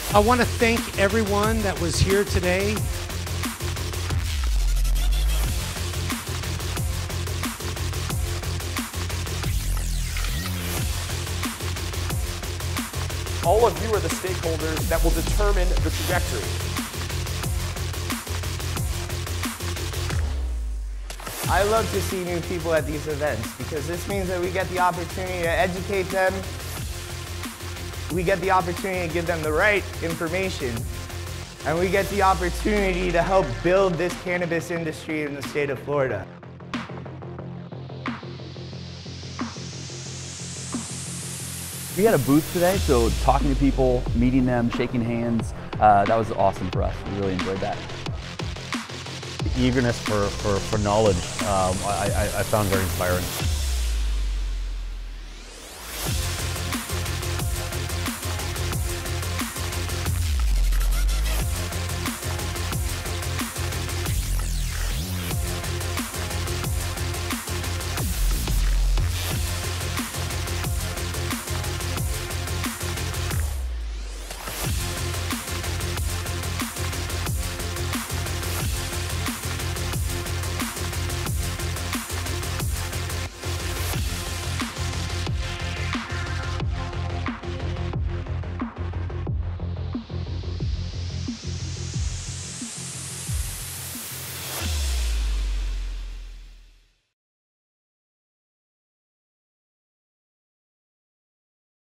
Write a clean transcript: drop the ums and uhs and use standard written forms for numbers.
I want to thank everyone that was here today. All of you are the stakeholders that will determine the trajectory. I love to see new people at these events because this means that we get the opportunity to educate them. We get the opportunity to give them the right information. And we get the opportunity to help build this cannabis industry in the state of Florida. We had a booth today, so talking to people, meeting them, shaking hands, that was awesome for us. We really enjoyed that. The eagerness for knowledge, I found very inspiring.